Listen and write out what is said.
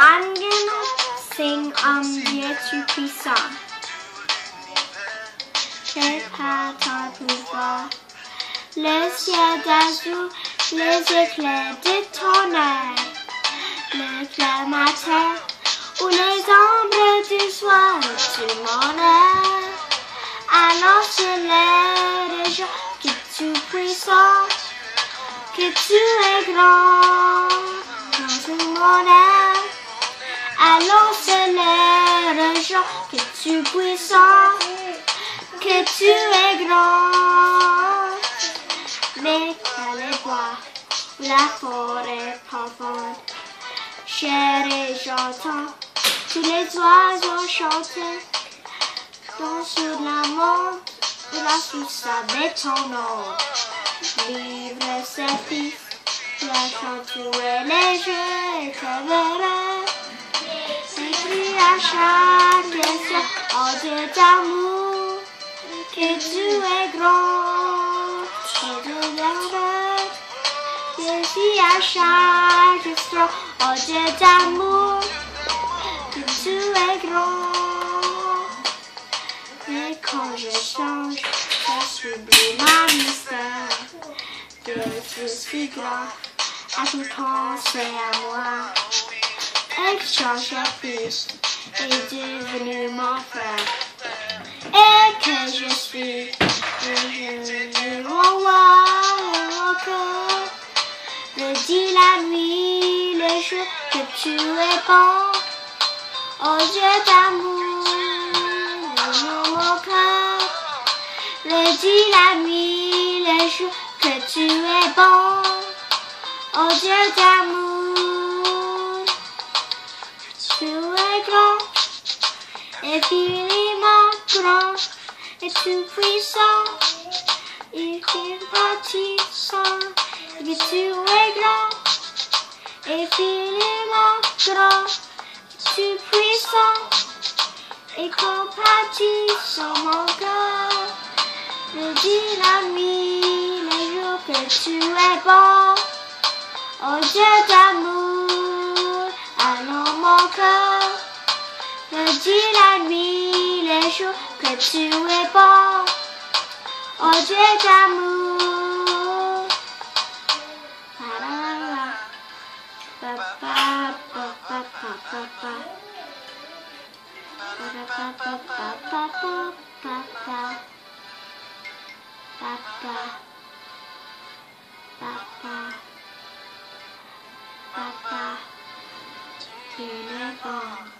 I'm gonna sing Dieu, tout, puissant. J'ai pas ton pouvoir. Le ciel d'azur, les éclairs de tonnerre, le clair matin ou les ombres du soir, tu m'en es. Alors c'est l'air des gens que tu puissant, que tu es grand, quand tu m'en es. Alors c'est l'air des gens que tu puissant, que tu es grand. Mais dans les bois, la forêt profonde, chérie, j'entends tous les oiseaux chanter. Dans sur la mort, la source avec ton nom. Livre ses fils, la chanture et les jeux et tes verres. S'écrit à chaque question, oh Dieu d'amour, que tu es grand, que tu es grand. S'écrit à chaque question, oh Dieu d'amour, que tu es grand. Mais quand je change, je subis ma mystère. Dieu, je suis grand, à tout penser à moi. Exchange la fils est devenu mon frère. Et que je suis devenu mon roi, mon cœur. Le dit la nuit, le jour que tu es bon. Oh Dieu d'amour, mon cœur. Le dit la nuit, le jour que tu es bon. Oh Dieu d'amour, tu es grand, infiniment grand, et tout puissant, infiniment puissant, et tu es grand, infiniment grand, tout puissant, et compatissant mon cœur. Le dit la nuit, le jour que tu es bon. Oh Dieu d'amour, allons mon cœur. Le dit la nuit, les jours que tu es bon. Oh Dieu d'amour. Papa, tu es bon.